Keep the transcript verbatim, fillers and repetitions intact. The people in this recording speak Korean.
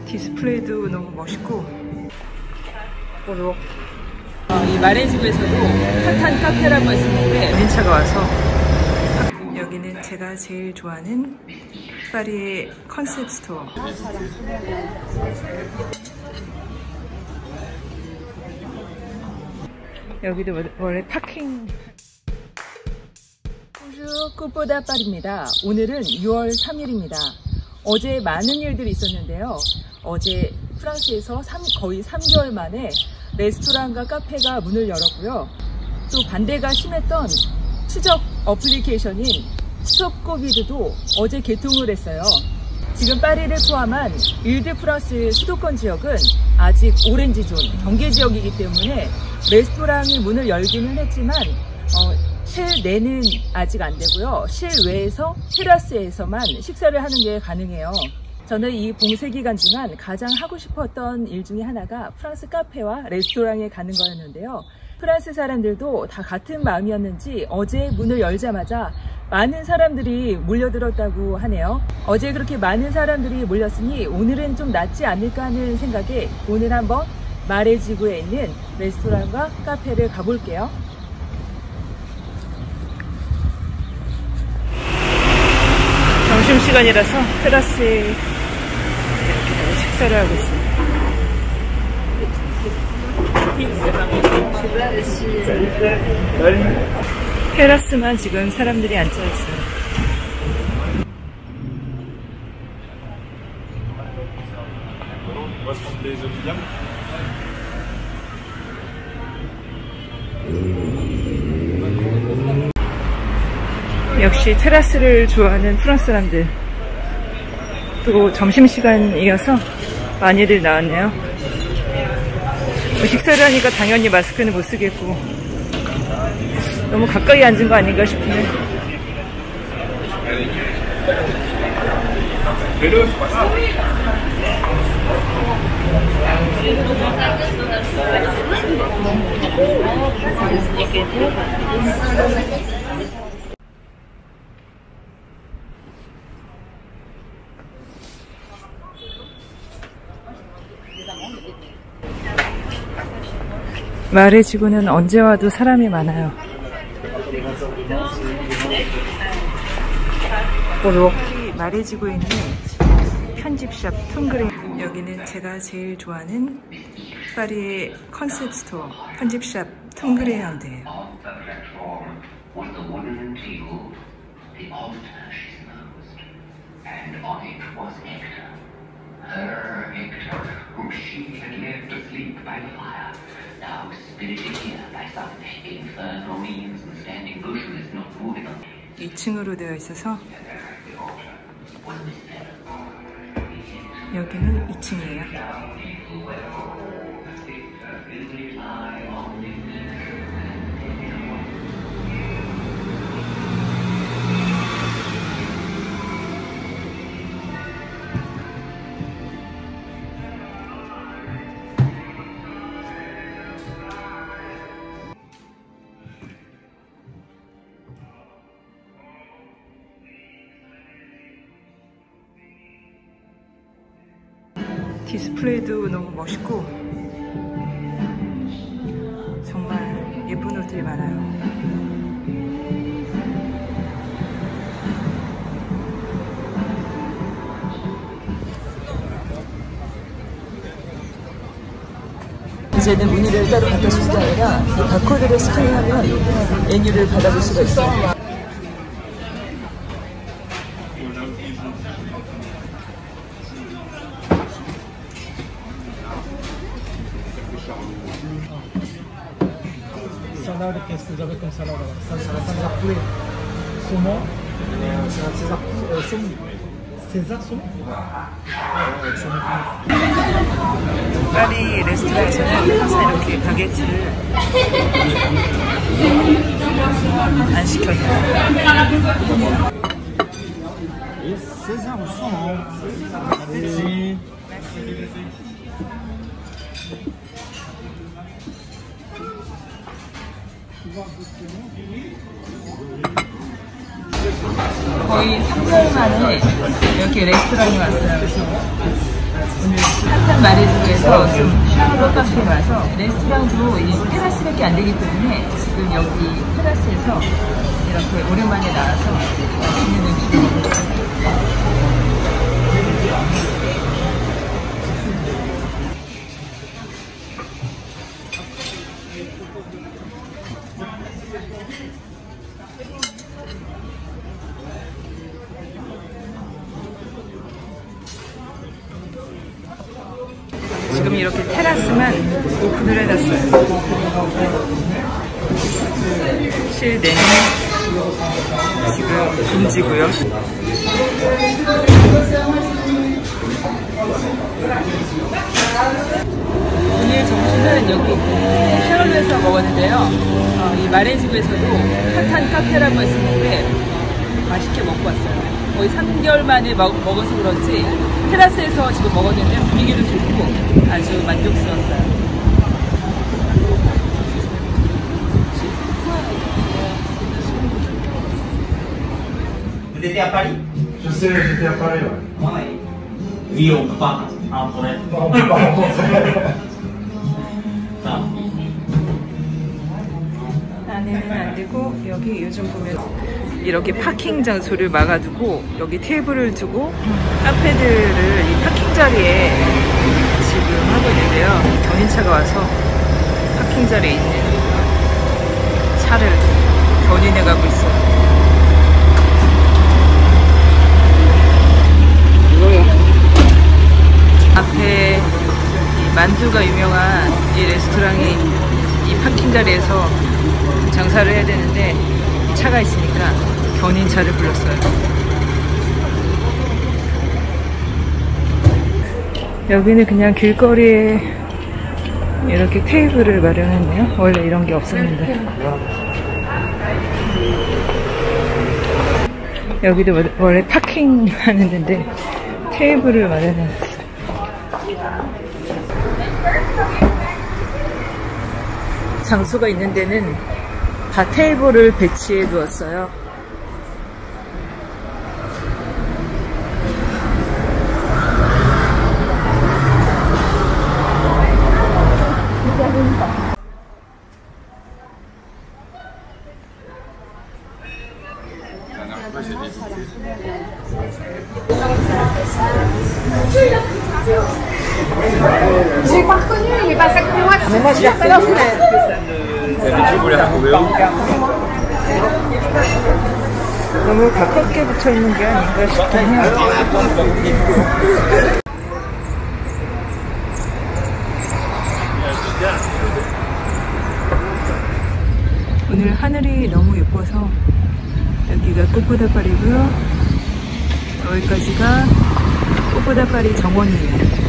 디스플레이도 너무 멋있고. 어, 이 마레지구에서도 핫한 카페라고 했었는데 렌차가 와서. 여기는 제가 제일 좋아하는 파리의 컨셉 스토어. 여기도 원래 파킹. 호주 꽃보다 파리입니다. 오늘은 유월 삼일입니다. 어제 많은 일들이 있었는데요. 어제 프랑스에서 삼, 거의 삼 개월 만에 레스토랑과 카페가 문을 열었고요. 또 반대가 심했던 추적 어플리케이션인 스톱 코비드도 어제 개통을 했어요. 지금 파리를 포함한 일드-프랑스 수도권 지역은 아직 오렌지존, 경계 지역이기 때문에 레스토랑이 문을 열기는 했지만 어, 실내는 아직 안 되고요. 실외에서 테라스에서만 식사를 하는 게 가능해요. 저는 이 봉쇄 기간 중간 가장 하고 싶었던 일 중에 하나가 프랑스 카페와 레스토랑에 가는 거였는데요. 프랑스 사람들도 다 같은 마음이었는지 어제 문을 열자마자 많은 사람들이 몰려들었다고 하네요. 어제 그렇게 많은 사람들이 몰렸으니 오늘은 좀 낫지 않을까 하는 생각에 오늘 한번 마레지구에 있는 레스토랑과 카페를 가볼게요. 점심시간이라서 테라스에 이렇게 식사를 하고 있습니다. 테라스만 지금 사람들이 앉아있어요. 역시 테라스를 좋아하는 프랑스 사람들. 또 점심시간이어서 많이들 나왔네요. 식사를 하니까 당연히 마스크는 못 쓰겠고 너무 가까이 앉은 거 아닌가 싶은데. 마레지구는 언제 와도 사람이 많아요. 마레지구에 있는 편집샵 퉁그레. 여기는 제가 제일 좋아하는 파리의 컨셉 스토어 편집샵 퉁그레양드예요. 이 층으로 되어 있어서 여기는 이 층이에요. 디스플레이도 너무 멋있고 정말 예쁜 옷들이 많아요. 이제는 문의를 따로 받을 수가 아니라 이 바코드를 스캔하면 메뉴를 받아볼 수가 있어요. Salade, qu'est-ce que vous avez comme salade? Salade César poulet, saumon, César saumon, César saumon. 파리 레스토랑에서는 항상 이렇게 바게트를 안 시켜요. César saumon. Allez. 거의 삼 개월 만에 이렇게 레스토랑에 왔어요. 그래서 오늘 핫한 마레즈에서 좀 샤워 카페에 와서 레스토랑도 이 테라스밖에 안 되기 때문에 지금 여기 테라스에서 이렇게 오랜만에 나와서 맛있는 음식을 먹고 있습니다. 지금 이렇게 테라스만 오픈을 해놨어요. 실내는 지금 금지고요. 오늘 점심은 여기 샤를로에서 먹었는데요. 어, 이 마레즈에서도 핫한 카페라고 했었는데 맛있게 먹고 왔어요. 거의 삼 개월 만에 먹, 먹어서 그런지 테라스에서 지금 먹었는데 분위기도 좋고 아주 만족스러웠어요. Vous étiez à Paris? Je sais, j'étais à Paris. Ouais. Ouais. Oui, on peut pas rencontrer. On peut pas rencontrer. Ah. 안에는 안 되고 여기 요즘 보면 이렇게 파킹 장소를 막아두고 여기 테이블을 두고 카페들을 이 파킹 자리에 지금 하고 있는데요. 견인차가 와서 파킹 자리에 있는 차를 견인해 가고 있어요. 앞에 이 만두가 유명한 이 레스토랑이 이 파킹 자리에서 장사를 해야 되는데 차가 있으니까 견인차를 불렀어요. 여기는 그냥 길거리에 이렇게 테이블을 마련했네요. 원래 이런 게 없었는데. 여기도 원래 파킹 하는 데인데 테이블을 마련해놨어요. 장소가 있는 데는 다 테이블을 배치해 두었어요. J'ai pas reconnu, il est passé à côté de moi. Mais moi, je l'ai reconnu. Vous les retrouvez où? 너무 가깝게 붙어 있는 게 아닌가 싶긴 해요. 오늘 하늘이 너무 예뻐서 여기가 꽃보다파리고요. 여기까지가 꽃보다파리 정원이에요.